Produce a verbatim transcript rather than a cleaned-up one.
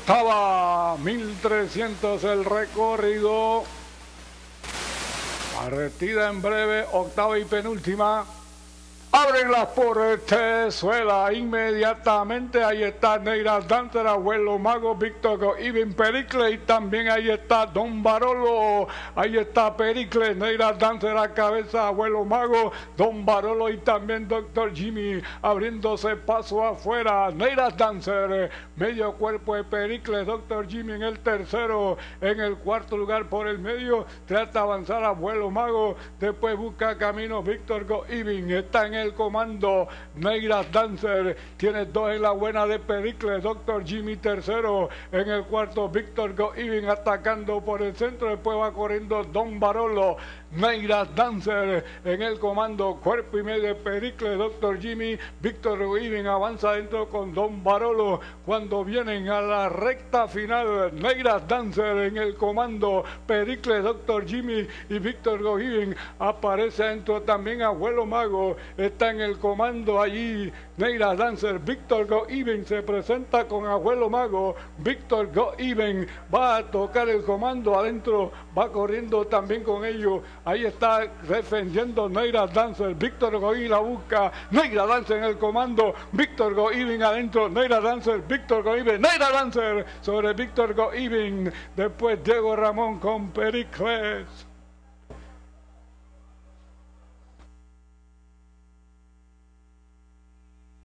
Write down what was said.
octava, mil trescientos el recorrido. Partida en breve, octava y penúltima. Ábrenlas por Tezuela inmediatamente. Ahí está Neira Dancer, Abuelo Mago, Víctor Go-Even, Pericles, y también ahí está Don Barolo. Ahí está Pericles, Neira Dancer a cabeza, Abuelo Mago, Don Barolo y también Doctor Jimmy abriéndose paso afuera. Neira Dancer, medio cuerpo de Pericles, Doctor Jimmy en el tercero. En el cuarto lugar por el medio trata de avanzar Abuelo Mago, después busca camino Víctor Go-Even. Está en el comando Neira Dancer, tiene dos en la buena de Pericles, Doctor Jimmy tercero. En el cuarto Víctor Go-Even atacando por el centro, después va corriendo Don Barolo. Neira Dancer en el comando, cuerpo y medio de Pericles, Doctor Jimmy. Víctor Go-Even avanza adentro con Don Barolo. Cuando vienen a la recta final, Neira Dancer en el comando, Pericles, Doctor Jimmy y Víctor Go-Even. Aparece adentro también Abuelo Mago, está en el comando allí Neira Dancer. Víctor Go-Even se presenta con Abuelo Mago. Víctor Go-Even va a tocar el comando adentro, va corriendo también con ellos. Ahí está defendiendo Neira Dancer. Víctor Go-Even la busca. Neira Dancer en el comando. Víctor Go-Even adentro. Neira Dancer. Víctor Go-Even. Neira Dancer sobre Víctor Go-Even. Después Diego Ramón con Pericles.